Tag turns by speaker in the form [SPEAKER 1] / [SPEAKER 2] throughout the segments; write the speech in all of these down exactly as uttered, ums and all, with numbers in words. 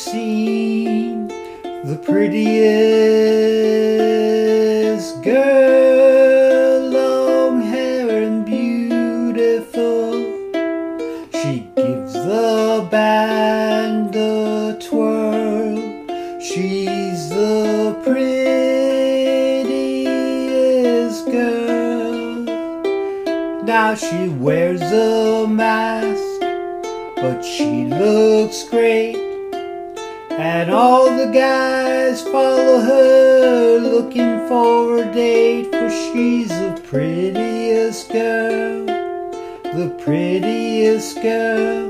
[SPEAKER 1] seen the prettiest girl, long hair and beautiful. She gives the band a twirl. She's the prettiest girl. Now she wears a mask, but she looks great, and all the guys follow her looking for a date, for she's the prettiest girl, the prettiest girl.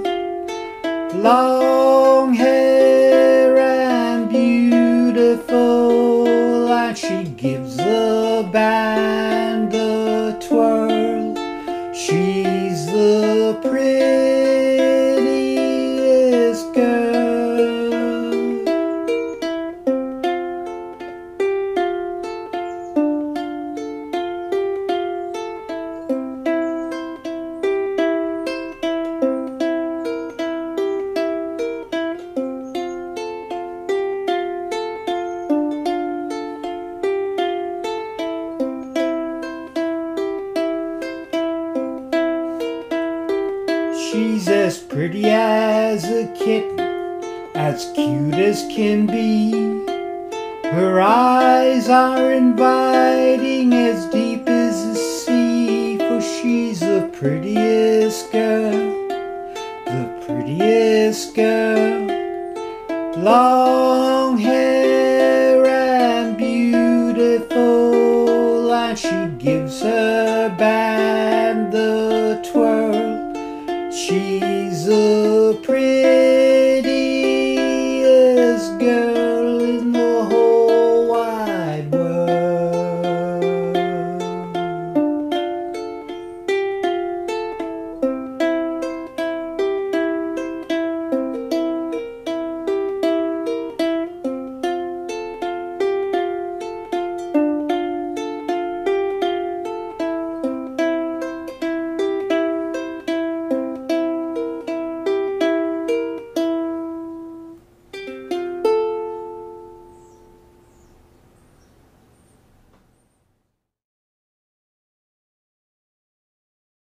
[SPEAKER 1] Long hair and beautiful, and she gives the band a twirl. She's the prettiest girl. She's as pretty as a kitten, as cute as can be. Her eyes are inviting, as deep as the sea, for she's the prettiest girl, the prettiest girl. Long hair and beautiful, and she gives her